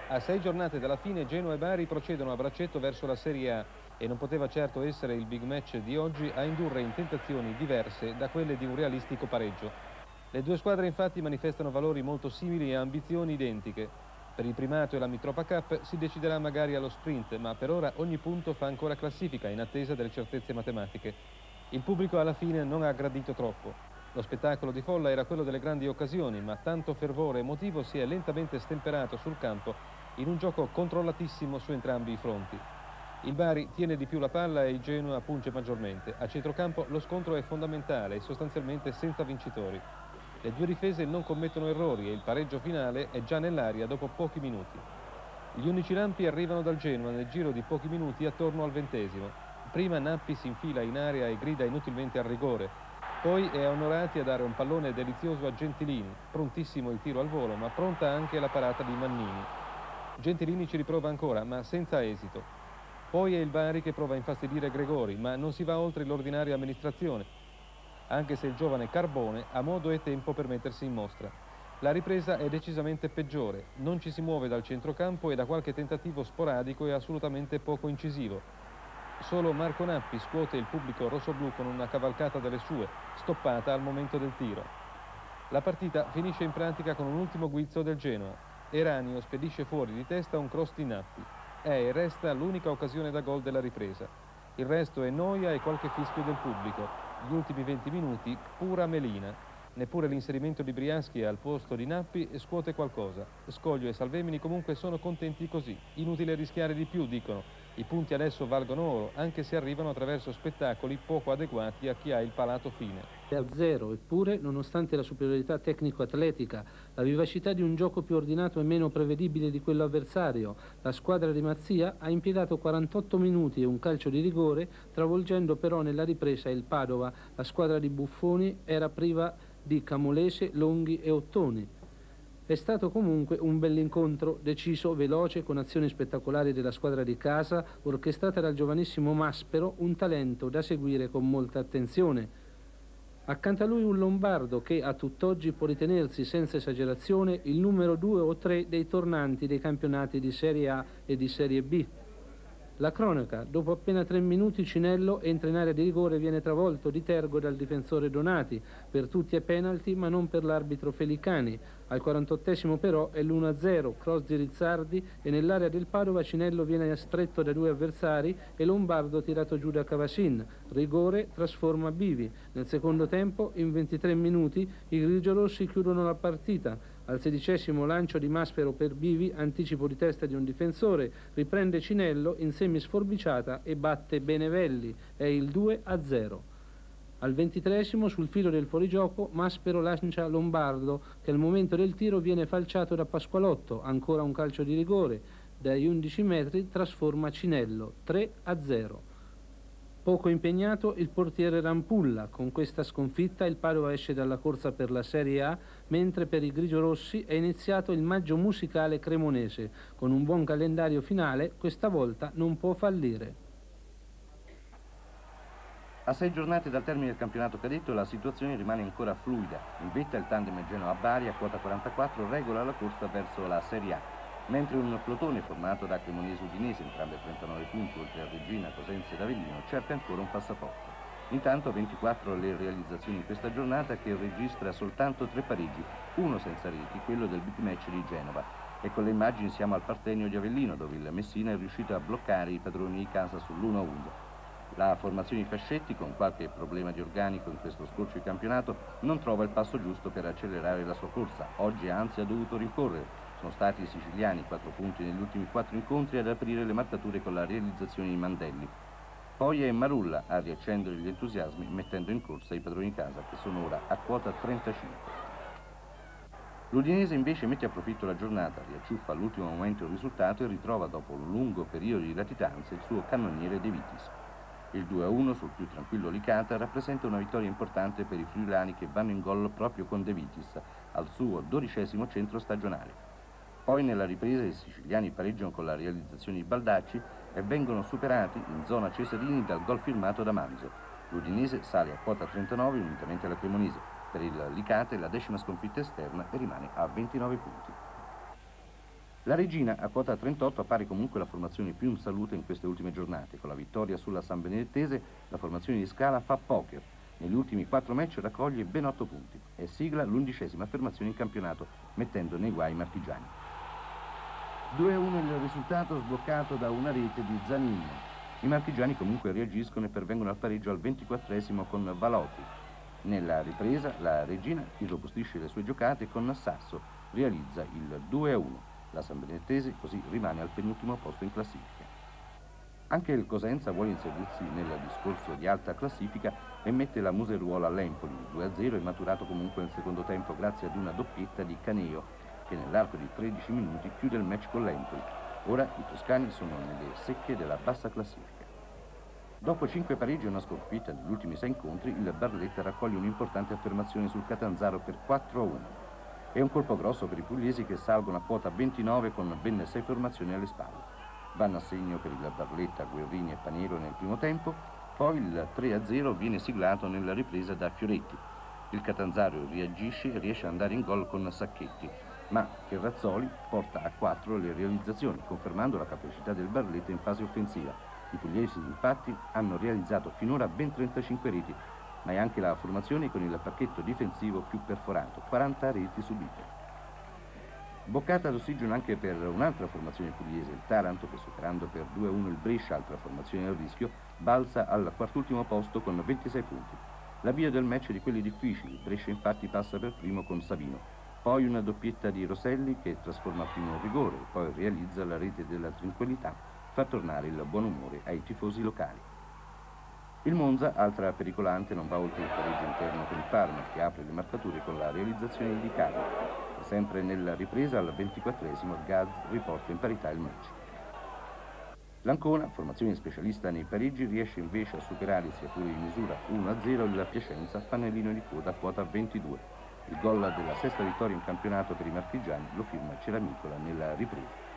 A 6 giornate dalla fine Genoa e Bari procedono a braccetto verso la Serie A e non poteva certo essere il big match di oggi a indurre in tentazioni diverse da quelle di un realistico pareggio. Le due squadre infatti manifestano valori molto simili e ambizioni identiche. Per il primato e la Mitropa Cup si deciderà magari allo sprint, ma per ora ogni punto fa ancora classifica in attesa delle certezze matematiche. Il pubblico alla fine non ha gradito troppo. Lo spettacolo di folla era quello delle grandi occasioni, ma tanto fervore emotivo si è lentamente stemperato sul campo in un gioco controllatissimo su entrambi i fronti. Il Bari tiene di più la palla e il Genoa punge maggiormente. A centrocampo lo scontro è fondamentale e sostanzialmente senza vincitori. Le due difese non commettono errori e il pareggio finale è già nell'aria dopo pochi minuti. Gli unici lampi arrivano dal Genoa nel giro di pochi minuti attorno al 20°. Prima Nappi si infila in area e grida inutilmente al rigore. Poi è Onorati a dare un pallone delizioso a Gentilini, prontissimo il tiro al volo, ma pronta anche la parata di Mannini. Gentilini ci riprova ancora, ma senza esito. Poi è il Bari che prova a infastidire Gregori, ma non si va oltre l'ordinaria amministrazione, anche se il giovane Carbone ha modo e tempo per mettersi in mostra. La ripresa è decisamente peggiore, non ci si muove dal centrocampo e da qualche tentativo sporadico e assolutamente poco incisivo. Solo Marco Nappi scuote il pubblico rossoblù con una cavalcata delle sue, stoppata al momento del tiro. La partita finisce in pratica con un ultimo guizzo del Genoa. Eranio spedisce fuori di testa un cross di Nappi. È e resta l'unica occasione da gol della ripresa. Il resto è noia e qualche fischio del pubblico. Gli ultimi 20 minuti, pura melina. Neppure l'inserimento di Briaschi al posto di Nappi scuote qualcosa. Scoglio e Salvemini comunque sono contenti così. Inutile rischiare di più, dicono. I punti adesso valgono oro, anche se arrivano attraverso spettacoli poco adeguati a chi ha il palato fine. È a zero, eppure, nonostante la superiorità tecnico-atletica, la vivacità di un gioco più ordinato e meno prevedibile di quello avversario, la squadra di Mazzia ha impiegato 48 minuti e un calcio di rigore, travolgendo però nella ripresa il Padova. La squadra di Buffoni era priva di Camolese, Longhi e Ottoni. È stato comunque un bell'incontro, deciso, veloce, con azioni spettacolari della squadra di casa, orchestrata dal giovanissimo Maspero, un talento da seguire con molta attenzione. Accanto a lui un lombardo che a tutt'oggi può ritenersi senza esagerazione il numero 2 o 3 dei tornanti dei campionati di Serie A e di Serie B. La cronaca: dopo appena 3 minuti Cinello entra in area di rigore e viene travolto di tergo dal difensore Donati. Per tutti è penalty, ma non per l'arbitro Felicani. Al 48esimo però è l'1-0, cross di Rizzardi, e nell'area del Padova Cinello viene stretto da due avversari e Lombardo tirato giù da Cavasin. Rigore trasforma Bivi. Nel secondo tempo, in 23 minuti, i grigiorossi chiudono la partita. Al 16esimo lancio di Maspero per Bivi, anticipo di testa di un difensore, riprende Cinello in semisforbiciata e batte Benevelli. È il 2-0. Al 23esimo, sul filo del fuorigioco, Maspero lancia Lombardo, che al momento del tiro viene falciato da Pasqualotto. Ancora un calcio di rigore. Dai 11 metri trasforma Cinello. 3-0. Poco impegnato il portiere Rampulla. Con questa sconfitta il Padova esce dalla corsa per la Serie A, mentre per i grigiorossi è iniziato il maggio musicale cremonese. Con un buon calendario finale, questa volta non può fallire. A 6 giornate dal termine del campionato cadetto la situazione rimane ancora fluida. In vetta il tandem Genoa-Bari a quota 44 regola la corsa verso la Serie A, mentre un plotone formato da Cremonese Udinese, entrambe a 39 punti, oltre a Regina, Cosenza ed Avellino, cerca ancora un passaporto. Intanto 24 le realizzazioni in questa giornata, che registra soltanto 3 pareggi, uno senza reti, quello del big match di Genova. E con le immagini siamo al Partenio di Avellino, dove il Messina è riuscito a bloccare i padroni di casa sull'1-1. La formazione di Fascetti, con qualche problema di organico in questo scorcio di campionato, non trova il passo giusto per accelerare la sua corsa. Oggi anzi ha dovuto rincorrere. Sono stati i siciliani, 4 punti negli ultimi 4 incontri, ad aprire le marcature con la realizzazione di Mandelli. Poi è Marulla a riaccendere gli entusiasmi, mettendo in corsa i padroni di casa, che sono ora a quota 35. L'Udinese invece mette a profitto la giornata, riacciuffa all'ultimo momento il risultato e ritrova dopo un lungo periodo di latitanza il suo cannoniere De Vitis. Il 2-1 sul più tranquillo Licata rappresenta una vittoria importante per i friulani, che vanno in gol proprio con De Vitis, al suo 12° centro stagionale. Poi nella ripresa i siciliani pareggiano con la realizzazione di Baldacci e vengono superati in zona Cesarini dal gol firmato da Manzo. L'Udinese sale a quota 39 unitamente alla Cremonese. Per il Licata è la 10ª sconfitta esterna e rimane a 29 punti. La Regina a quota 38 appare comunque la formazione più in salute in queste ultime giornate. Con la vittoria sulla San Benedettese la formazione di Scala fa poker. Negli ultimi 4 match raccoglie ben 8 punti e sigla l'11ª affermazione in campionato, mettendo nei guai i marchigiani. 2-1 il risultato, sbloccato da una rete di Zanin. I marchigiani comunque reagiscono e pervengono al pareggio al 24esimo con Valotti. Nella ripresa la Regina irrobustisce le sue giocate e con Sasso realizza il 2-1. La San Benedettese così rimane al penultimo posto in classifica. Anche il Cosenza vuole inserirsi nel discorso di alta classifica e mette la museruola all'Empoli. 2-0 è maturato comunque nel secondo tempo grazie ad una doppietta di Caneo, che nell'arco di 13 minuti chiude il match con l'Empoli. Ora i toscani sono nelle secche della bassa classifica. Dopo 5 pareggi e una sconfitta negli ultimi 6 incontri, il Barletta raccoglie un'importante affermazione sul Catanzaro per 4-1. È un colpo grosso per i pugliesi che salgono a quota 29 con ben 6 formazioni alle spalle. Vanno a segno per il Barletta, Guerrini e Paniero nel primo tempo, poi il 3-0 viene siglato nella ripresa da Fioretti. Il Catanzaro reagisce e riesce ad andare in gol con Sacchetti, ma Ferrazzoli porta a 4 le realizzazioni, confermando la capacità del Barletta in fase offensiva. I pugliesi infatti hanno realizzato finora ben 35 reti, ma è anche la formazione con il pacchetto difensivo più perforato, 40 reti subite. Boccata d'ossigeno anche per un'altra formazione pugliese, il Taranto, che superando per 2-1 il Brescia, altra formazione a rischio, balza al quartultimo posto con 26 punti. L'avvio del match è di quelli difficili, Brescia infatti passa per primo con Savino, poi una doppietta di Rosselli che trasforma prima un rigore, poi realizza la rete della tranquillità, fa tornare il buon umore ai tifosi locali. Il Monza, altra pericolante, non va oltre il pareggio interno con il Parma, che apre le marcature con la realizzazione di Carlo. E sempre nella ripresa, al 24esimo, Gaz riporta in parità il match. L'Ancona, formazione specialista nei pareggi, riesce invece a superare, sia pure in misura 1-0, il Piacenza, fanalino di coda a quota 22. Il gol della 6ª vittoria in campionato per i marchigiani lo firma Ceramicola nella ripresa.